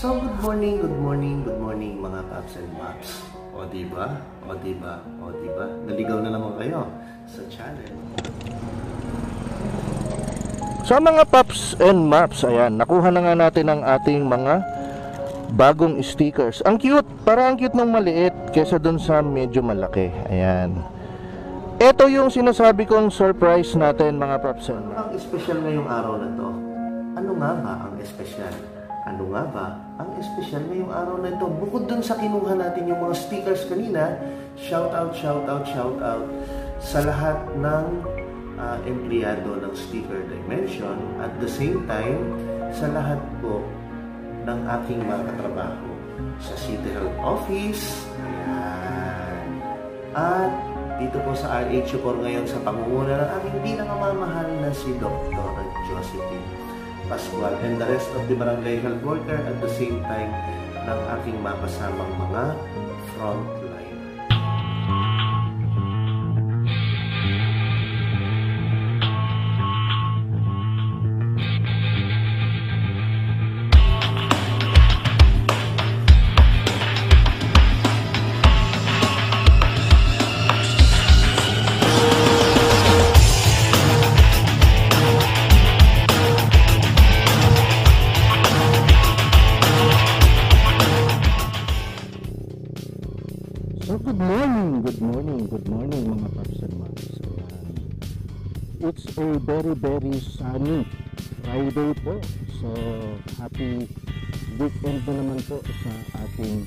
So, good morning, good morning, good morning mga paps and maps. O diba? O diba? O diba? Naligaw na naman kayo sa channel. Sa mga paps and maps, ayan, nakuha na nga natin ang ating mga bagong stickers. Ang cute, parang ang cute ng maliit kesa dun sa medyo malaki. Ayan. Ito yung sinasabi kong surprise natin mga paps and maps. Ang espesyal ngayong araw na to? Ano nga ba ang espesyal? Ano nga ba ang espesyal ngayong araw na ito? Bukod dun sa kinuha natin yung mga stickers kanina, shout out sa lahat ng empleyado ng Sticker Dimension, at the same time sa lahat po ng aking mga katrabaho sa City Health Office. Ayan. At dito po sa RH4 ngayon sa pangunguna ng aming pinakamamahal na si Dr. Josephine Pascual and the rest of the barangay health worker, at the same time ng aking makasamang mga frontline. So good morning mga paps and maps. It's a very sunny Friday po. So happy weekend na naman po sa ating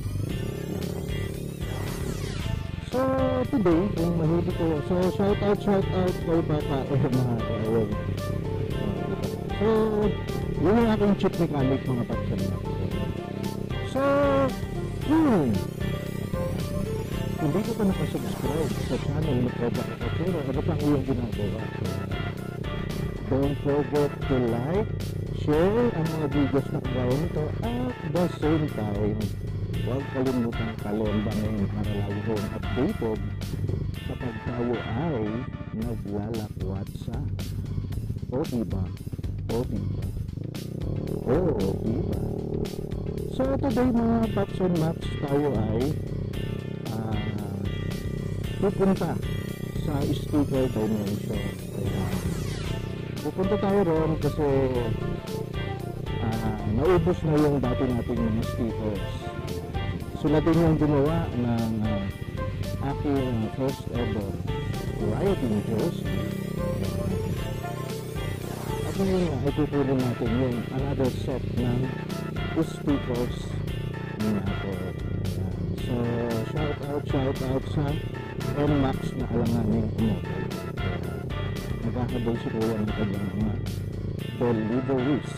So today, kung mahuli ko, so shout out kay Papa mga kaawag. So yun ang aking chip mechanic mga paps and maps. So hindi ko pa nakasubscribe sa channel ni Project Kapatero, ano pang iyong ginagawa? Don't forget to like, share ang mga videos na kagaya nito, at the same time, huwag kalimutang kalembangin para lagi kong updated kapag tayo ay naglalakwat sa O diba? So today mga paps and maps, tayo ay pupunta sa Sticker Dimension. Pupunta tayo ron kasi naubos na yung dati nating mga stickers. So natin yung gumawa ng aking first ever rioting jersey. At ngayon ay tutuloy natin yung another set ng stickers na ako. So shout out sa NMAX na alanganing umotay. Naghahabol si Kuya ng kanyang mga deliveries.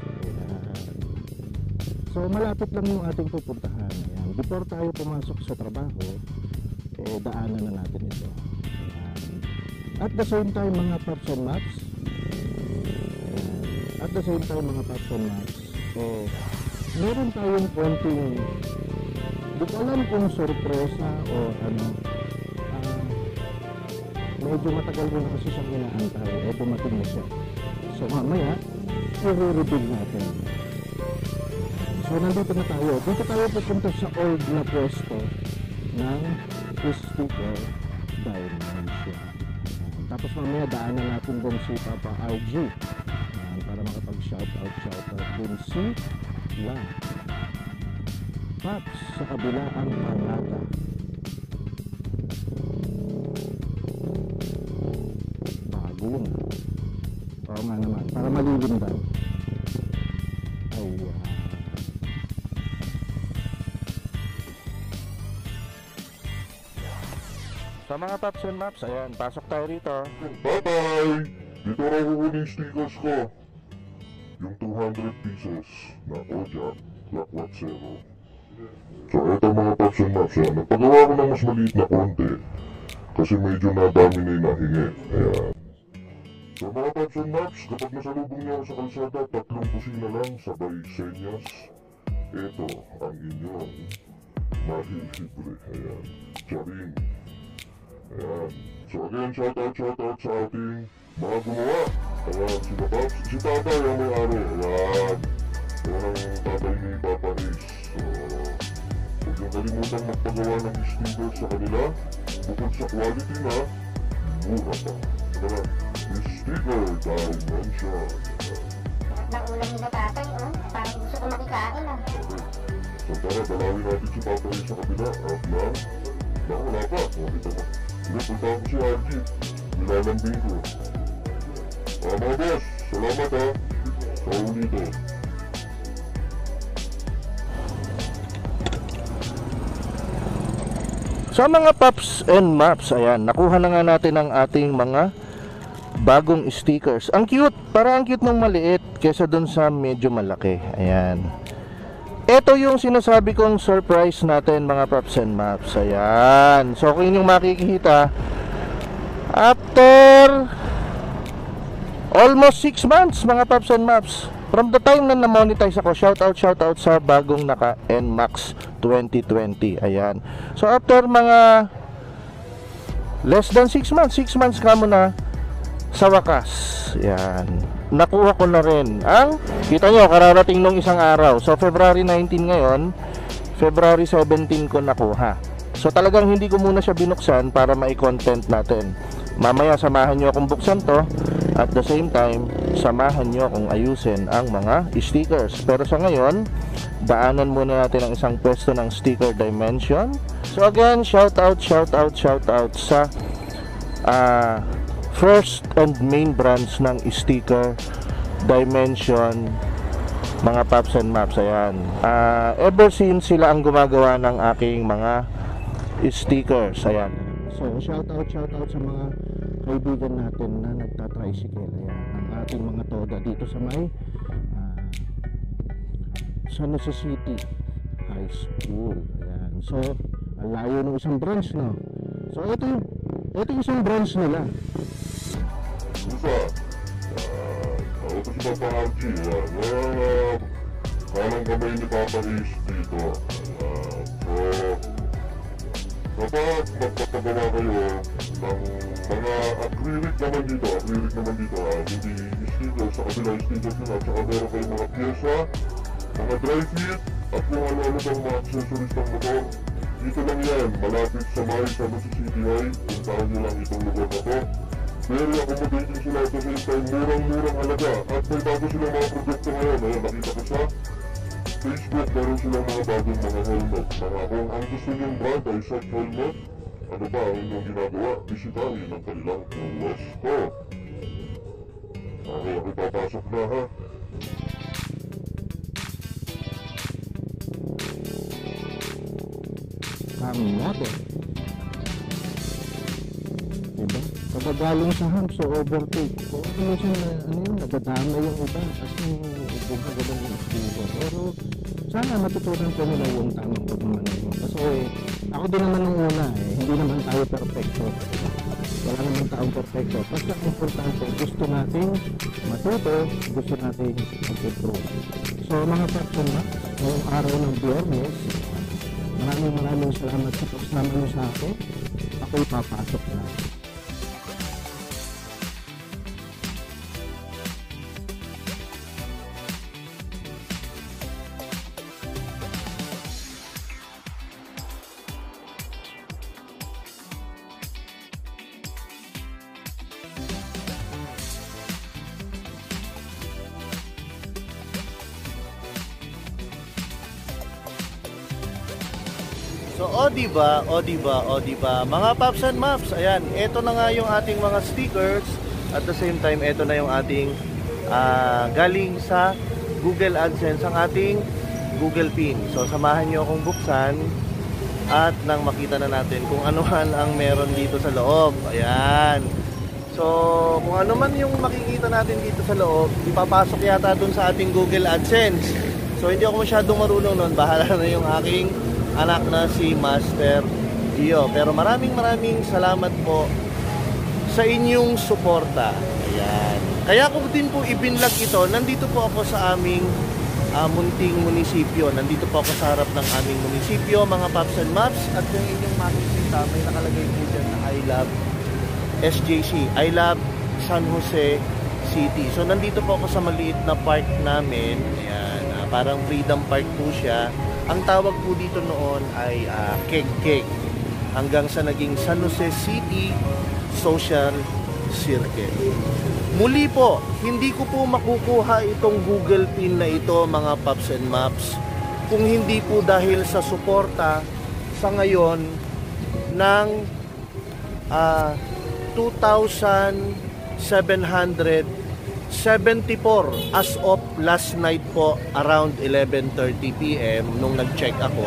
So malapit lang yung ating pupuntahan. Ayan. Before tayo pumasok sa trabaho, daanan na natin ito. Ayan. At the same time mga paps and maps, meron tayong konting, di ko alam kung sorpresa o ano, medyo matagal rin kasi siyang inaantay, dumating na siya. So mamaya i-reveal natin. So nandito na tayo, dito tayo pupunta sa old na pwesto ng Sticker Dimension. Tapos mamaya daanan natin doon si Papa RG para makapag-shoutout din si Paps sa kabila ang Parada. Bagong. Oo nga naman, para malilim daw. Ayan. Sa mga Paps and Maps, ayan, pasok tayo rito. Bye-bye! Dito raw huhuling stickers ko. Yung 200 pesos na Kojak Black Zero. So eto mga Paps and Maps, yan. Nagpagawa ko ng mas maliit na konti kasi medyo nadami na yung nahingi. Ayan. So mga Paps and Maps, kapag nasalubong niyo ako sa kalsada, 3 kusina lang sabay senyas. Ito ang inyong mahihilibre. Ayan. Charing. Ayan. So again, shout out sa ating mga gumawa. Ayan, si Paps, si Tatay ang may-ari. Ayan. Ayan ang tatay ni Papa Riz. kang magpagawa ng sticker sa kanila, bukod sa quality na, mura pa. Tara, sticker dimension. Nakulang nila tatay, oh. Parang gusto ko makikain, ah. So tara, dalawin natin si Papa sa kabila. At lang, baka wala pa. O, dito pa. Sige, punta ko si Archie. Nilalambing ko. Mga boss, salamat ha. Sa ulito. Sa mga Paps and Maps, ayan, nakuha na nga natin ang ating mga bagong stickers. Ang cute, parang ang cute ng maliit kesa dun sa medyo malaki. Ayan. Ito yung sinasabi kong surprise natin mga Paps and Maps. Ayan. So kung inyong makikita, after almost 6 months mga Paps and Maps, from the time na na-monetize ako, shout out sa bagong naka NMAX 2020. Ayan. So after mga less than 6 months ka muna, sa wakas, ayan, nakuha ko na rin ang, kita nyo, kararating nung isang araw. So February 19 ngayon, February 17 ko nakuha. So talagang hindi ko muna siya binuksan para mai-content natin. Mamaya samahan nyo akong buksan to. At the same time, samahan nyo akong ayusin ang mga stickers. Pero sa ngayon, daanan muna natin ang isang pwesto ng Sticker Dimension. So again, shout out sa first and main branch ng Sticker Dimension, mga Paps and Maps. Ayan. Ever since sila ang gumagawa ng aking mga stickers. Ayan. So shout out sa mga kaibigan natin na nagtatricycle. Ayan, ang ating mga toda dito sa may San Jose City High School. Ayan. So ang layo ng isang branch, no? So ito yung isang branch nila. Isa, ako to si Papa Archie. Kalang kamay ni Papa Ace dito. So kapag magpapagawa kayo ng mga acrylic naman dito, hindi sticker, sa kabila sticker nila, at saka meron kayong mga pyesa, mga dry fit, at kung ano-ano pang mga accessories ng motor, dito lang yan, malapit sa may San Jose City High. Puntahan nyo lang itong lugar na to. Very accommodating sila at the same time, murang-murang halaga. At may bago silang mga produkto ngayon. Ayan, nakita ko sa Facebook, meron silang mga bagong mga helmet. Kung ang gusto niyong brand ay set helmet, ano ba ang inyong ginagawa? Bisitahin ang kanilang pwesto. Okay, ako papasok na ha. Kami natin. Diba? Pagkagaling sa hump, so overtake. Kung ano siya na, nadadama yung iba. Kasi gumagawang yung sticker. Pero sana matutunan ko nila yung tamang pagmamaneho. Kasi ako din naman ng una hindi naman tayo perfecto. Wala naman taong perfecto. Basta ang importante, gusto natin matuto, gusto natin mag-improve. So mga partner, ngayong araw ng Biyernes, maraming salamat sa pagsama niyo sa akin. Ako'y papasok na. So, o diba, mga Paps and Maps, ayan, ito na nga yung ating mga stickers. At the same time, ito na yung ating galing sa Google AdSense, ang ating Google Pin. So, samahan nyo akong buksan at nang makita na natin kung ano man ang meron dito sa loob. Ayan. So, kung ano man yung makikita natin dito sa loob, ipapasok yata dun sa ating Google AdSense. So, hindi ako masyadong marunong nun. Bahala na yung aking anak na si Master Gio. Pero maraming salamat po sa inyong suporta. Ayan. Kaya ko din po ibinlog ito. Nandito po ako sa aming munting munisipyo. Nandito po ako sa harap ng aming munisipyo, mga Paps and Maps. At kung inyong makikita, may nakalagay po dyan na I love SJC. I love San Jose City. So nandito po ako sa maliit na park namin. Ayan. parang Freedom Park po siya. Ang tawag po dito noon ay Keg-Keg, hanggang sa naging San Jose City Social Circle. Muli po, hindi ko po makukuha itong Google Pin na ito, mga Paps and Maps, kung hindi po dahil sa suporta sa ngayon ng 2,774 as of last night po, around 11:30 PM nung nag-check ako.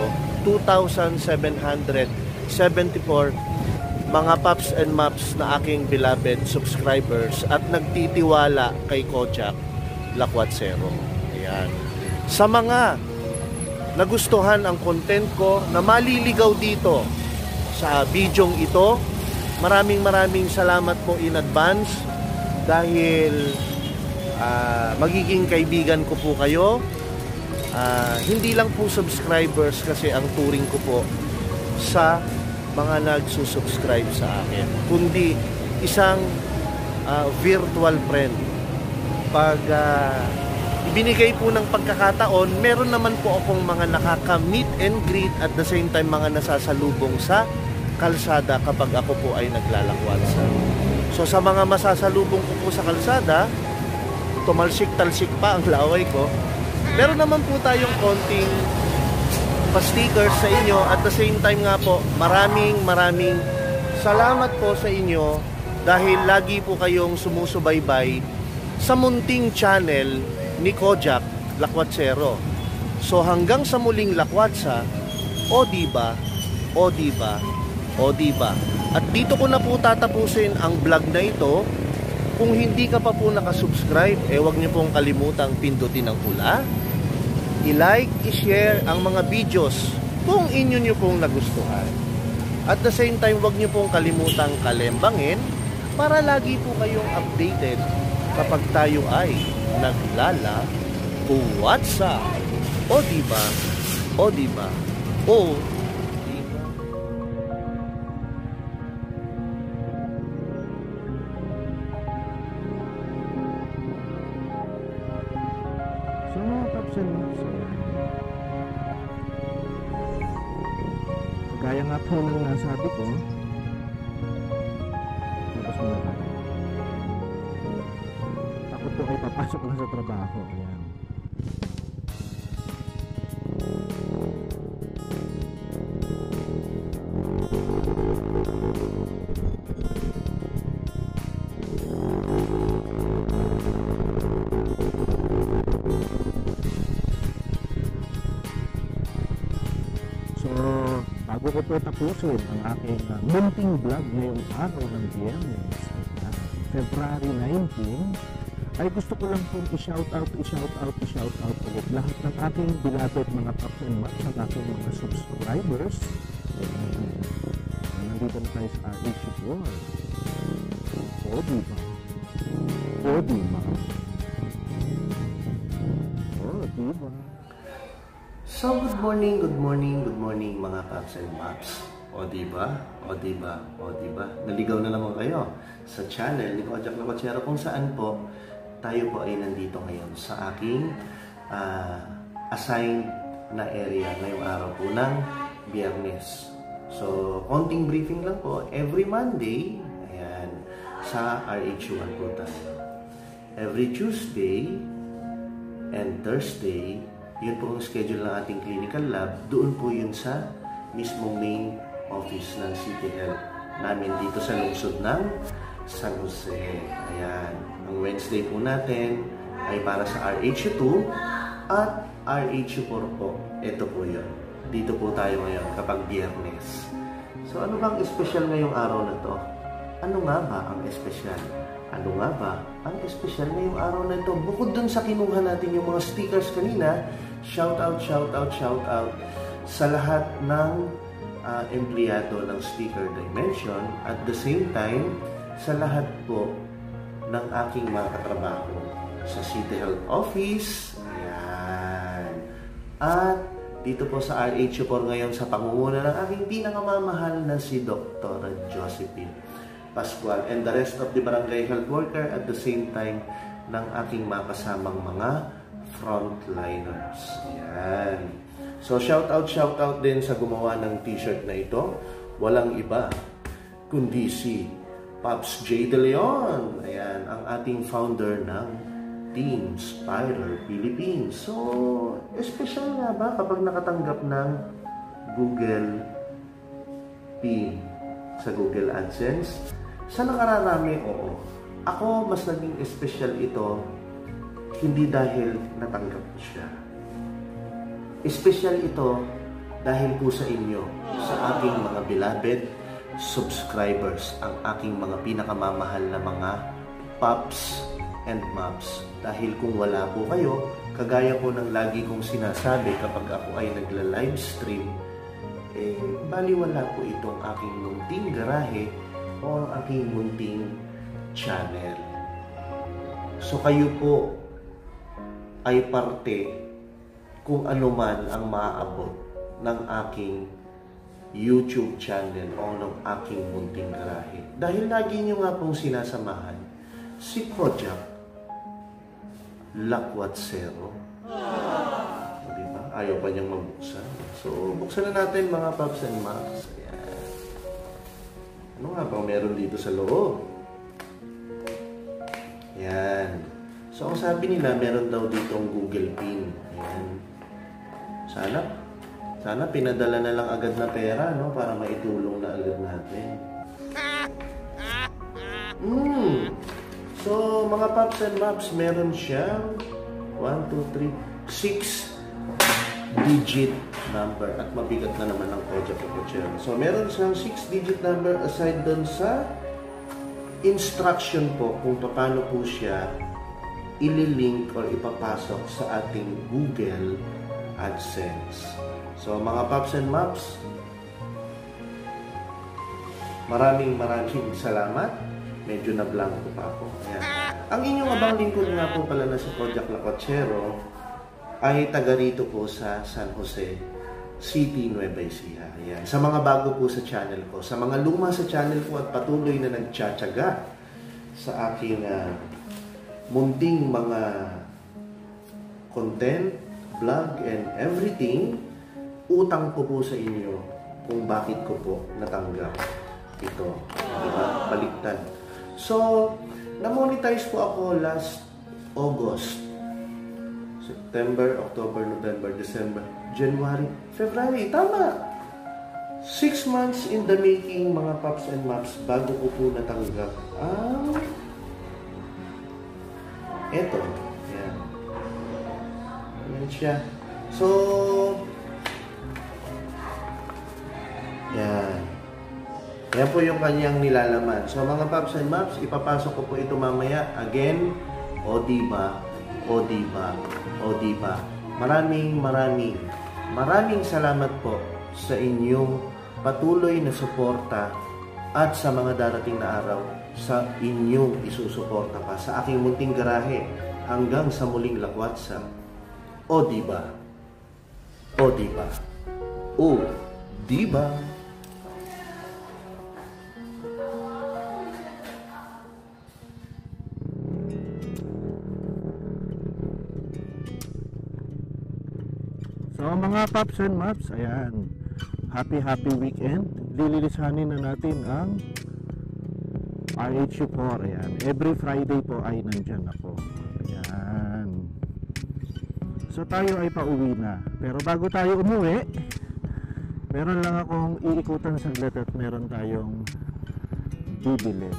2,774 mga Paps and Maps na aking beloved subscribers at nagtitiwala kay Kojak Lakwatsero. Ayan. Sa mga nagustuhan ang content ko, na maliligaw dito sa bidyong ito, maraming salamat po in advance dahil magiging kaibigan ko po kayo. Hindi lang po subscribers, kasi ang turing ko po sa mga nagsusubscribe sa akin, kundi isang virtual friend. Pag ibinigay po ng pagkakataon, meron naman po akong mga nakaka-meet and greet, at the same time mga nasasalubong sa kalsada kapag ako po ay naglalakwatsa. So sa mga masasalubong ko po sa kalsada, tumalsik-talsik pa ang laway ko, meron naman po tayong konting pa-stickers sa inyo. At the same time nga po, maraming salamat po sa inyo dahil lagi po kayong sumusubaybay sa munting channel ni Kojak Lakwatsero. So hanggang sa muling lakwatsa, o diba, o diba, o diba. At dito ko na po tatapusin ang vlog na ito. Kung hindi ka pa po nakasubscribe, huwag niyo pong kalimutang pindutin ang pula, i-like, i-share ang mga videos kung inyo nyo pong nagustuhan. At the same time, huwag nyo pong kalimutang kalembangin para lagi po kayong updated kapag tayo ay naglalakwatsa. O diba? O diba? O diba? So mga Paps and Maps, kagaya nga po ng nasabi ko, tapos muna tayo. Takot po kayo papasok lang sa trabaho. Ayan. Bago ko po tapusin ang aking munting vlog ngayong araw ng Biyernes, February 19, ay gusto ko lang pong i-shoutout ulit lahat ng aking beloved mga Paps and Maps, ang aking mga subscribers. Nandito na tayo sa RH4. O diba? O diba? O diba? So good morning mga Paps and Maps. O diba? O diba? O diba? Naligaw na naman kayo sa channel ni Kojak Lakwatsero, kung saan po tayo po ay nandito ngayon sa aking assigned na area ngayong araw po ng Biyernes. So konting briefing lang po. Every Monday, ayan, sa RH1 po tayo. Every Tuesday and Thursday, yun po ang schedule ng ating clinical lab. Doon po yun sa mismong main office ng City Health namin dito sa lungsod ng San Jose. Ayan. Ang Wednesday po natin ay para sa RH2 at RH4 po. Ito po yun. Dito po tayo ngayon kapag Biyernes. So ano bang espesyal ngayong araw na to? Ano nga ba ang espesyal? Ano nga ba ang espesyal ngayong araw na ito? Bukod dun sa kinuha natin yung mga stickers kanina, shout out sa lahat ng empleyado ng Sticker Dimension, at the same time sa lahat po ng aking mga katrabaho sa City Health Office. Ayan. At dito po sa RH4 ngayon sa pangunguna ng aking pinakamamahal na si Dr. Josephine Pascual and the rest of the barangay health worker, at the same time ng aking mga kasamang mga frontliners. Yan. So shout out din sa gumawa ng t-shirt na ito. Walang iba kundi si Pops J. De Leon. Ayan, ang ating founder ng Team Spider Philippines. So, special nga ba kapag nakatanggap ng Google Pin sa Google AdSense? Sa nakararami, oo. Ako, mas naging special ito hindi dahil natanggap ko siya. Special ito dahil po sa inyo, sa aking mga beloved subscribers, ang aking mga pinakamamahal na mga Pops and Mops. Dahil kung wala po kayo, kagaya po ng lagi kong sinasabi kapag ako ay nagla-livestream, baliwala po itong aking munting garahe o ang aking munting channel. So kayo po ay parte kung ano man ang maaabot ng aking YouTube channel o ng aking munting garahe. Dahil lagi nyo nga pong sinasamahan si Kojak Lakwatsero. Diba? Ayaw pa niyang magbuksan. So, buksan na natin mga Pops and Mops. Ayan. Ano nga ba meron dito sa loob? Ayan. So, ang sabi nila, meron daw ditong Google Pin. Ayan. Sana pinadala na lang agad na pera, no? Para maitulong na agad natin. So, mga Pops and Mops, meron siyang 6-digit number. At mabigat na naman ang Kojak Lakwatsero. So, meron siyang 6-digit number aside doon sa instruction po kung paano po siya ililink or ipapasok sa ating Google AdSense. So, mga Pops and Mops, maraming salamat. Medyo na-blanco pa ako. Ayan. Ang inyong abang lingkod nga po pala na si Kojak Lakwatsero ay taga rito po sa San Jose City, Nueva Ecija. Ayan. Sa mga bago po sa channel ko, sa mga luma sa channel ko at patuloy na nagtsatsaga sa aking munting mga content, vlog, and everything, utang ko po sa inyo kung bakit ko po natanggap ito. Diba? Baliktad. So, na-monetize po ako last August. September, October, November, December, January, February. Tama! 6 months in the making, mga Pops and Mops, bago ko po natanggap. Eto. Yan. Yan siya. So, yan. Yan po yung kanyang nilalaman. So mga Pops and Mops, ipapasok ko po ito mamaya. Again, o diba, o diba, o diba. Maraming salamat po sa inyong patuloy na suporta at sa mga darating na araw sa inyong isusuporta pa sa aking munting garahe hanggang sa muling lakwatsa. O diba, o diba, o diba. So mga Pops and Mops, ayan, happy weekend. Lililisanin na natin ang RHU4. Ayan, every Friday po ay nandyan ako. Ayan. So tayo ay pauwi na. Pero bago tayo umuwi, meron lang akong iikutan saglit at meron tayong bibili.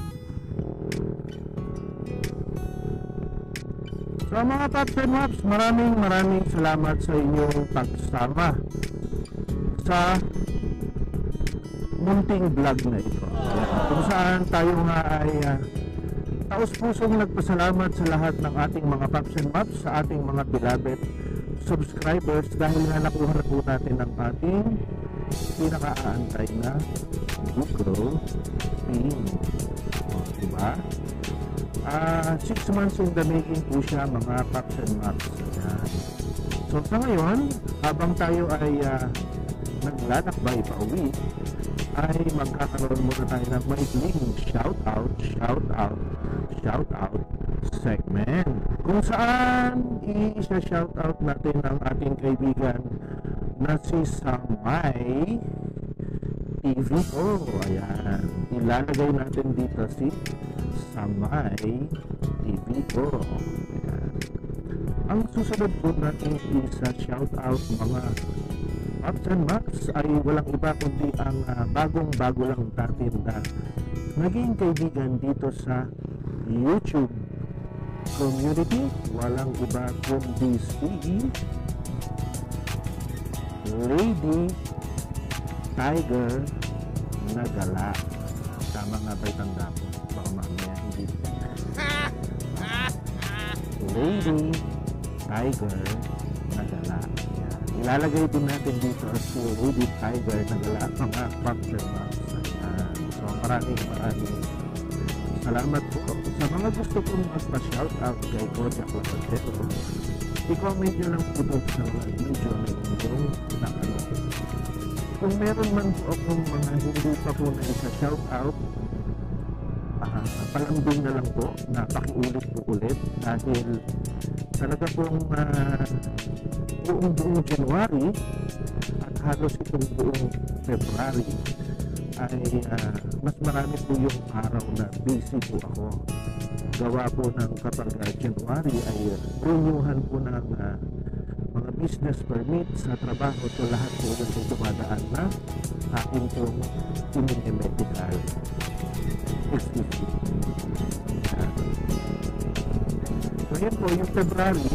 So mga Pops and Mops, maraming salamat sa inyong pagsama sa munting vlog na ito. Kung saan tayo nga ay taos-pusong nagpasalamat sa lahat ng ating mga Pops and Mops, sa ating mga beloved subscribers dahil nga nakuha na po natin ang ating pinaka-aantay na Google Pin. Diba? 6 months in the making po siya, mga Pops and Mops. So sa ngayon, habang tayo ay naglalakbay pa uwi, ay magkakaroon muna tayo ng maikling shout out segment kung saan i-shoutout natin ang ating kaibigan na si Samay TV po. Ayan, ilalagay natin dito si Samay TV po. Ayan. Ang susunod po natin isa-shoutout mga Pops and Maps ay walang iba kundi ang bagong-bago lang natin na naging kaibigan dito sa YouTube community. Walang iba kundi si Lady Tiger na gala. Tama nga ba'y tanda ko? Baka mamaya hindi. Lady Tiger na gala. Yan. Ilalagay din natin dito si Lady Tiger na gala mga Pops and Maps. So maraming salamat po. Sa mga gusto pong magpa-shoutout kay Kojak Lapatero, i-comment nyo lang po doon sa mga video na inyong nakanood. Kung meron man po akong mga hindi pa po na isa-shoutout, palambing na lang po na pakiulit po ulit dahil talaga pong buong January at halos itong buong February ay mas marami po yung araw na busy po ako. Gawa po ng kapag January ay renewhan po ng mga business permit sa trabaho. So lahat po yung dumadaan na aking pong medical. Excuse me. So yun po, yung February,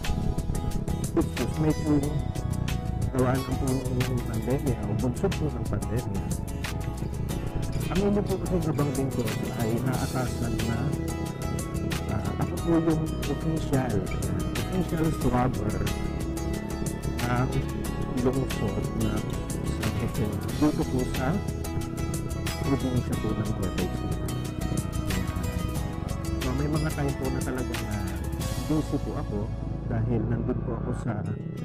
medyo gawaan ng po ng pandemya o bunsod po ng pandemya. Ang inyo po kasi gabang lingkod ay naatasan na ako po yung official swabber ng lungsod na San Jose dito po sa probinsya po ng Nueva Ecija. So may mga time po na talagang busy po ako dahil nandun po ako sa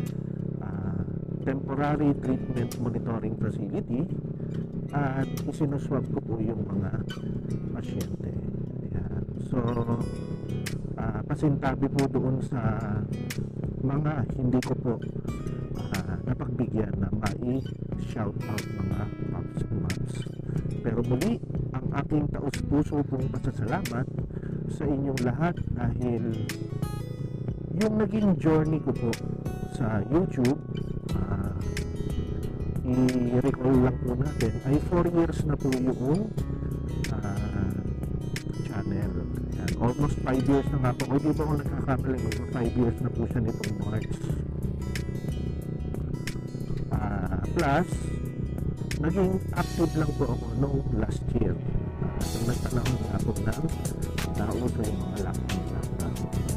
temporary treatment monitoring facility at isinuswab ko po yung mga pasyente. Ayan. So pasintabi po doon sa mga hindi ko po napagbigyan na mai-shoutout mga Pops and Maps. Pero muli, ang aking taus-puso pong pasasalamat sa inyong lahat dahil yung naging journey ko po sa YouTube, i-recall lang po natin, ay 4 years na po yung channel. Ayan, almost 5 years na nga po. O di ba ako nagkakamali, 5 years na po siya nitong March. Plus, naging active lang po ako noong last year. Nung nagtanahon nga po ng nauso yung mga lockdown.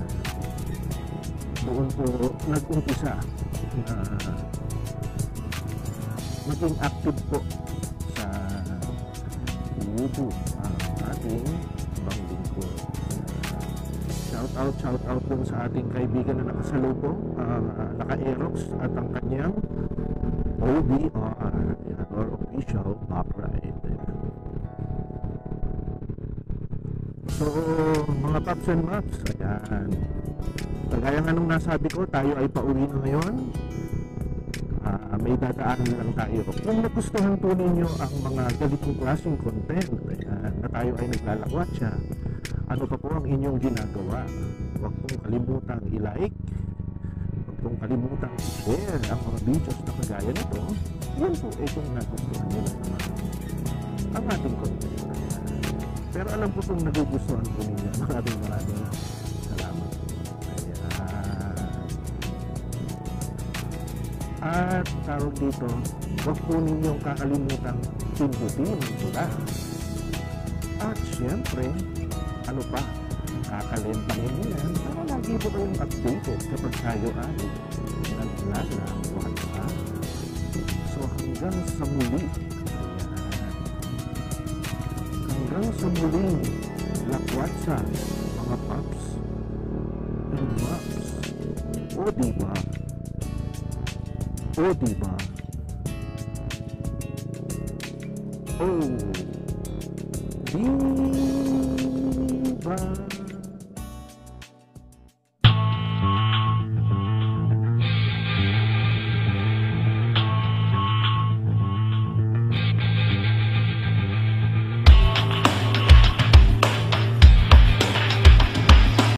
Doon po nag-umpisa na maging active po sa YouTube ang ating ibang lingkod. Shout out dun sa ating kaibigan na nakasalubong, naka-Aerox at ang kanyang OBR or Official Upright. So mga Pops and Maps, ayan, kagaya nga nung nasabi ko, tayo ay pauwi na ngayon. May dadaanan lang tayo. Kung nagustuhan po ninyo ang mga ganitong klaseng content, na tayo ay naglalakwatsa, ano pa po ang inyong ginagawa? Huwag pong kalimutang i-like, huwag pong kalimutang i-share ang mga videos na kagaya nito. Yan po kung nagustuhan nyo naman ang ating content. Pero alam po kung nagugustuhan po ninyo. Maraming salamat. At tawag dito, huwag po ninyong kakalimutang pindutin sila. At syempre, ano pa, kakalentangin nyo yan para lagi po kayong updated kapag tayo ay naglalawat. So hanggang sa muli, hanggang sa muling lakwatsa mga Pops and Maps. O diba? O diba? Oh, diba?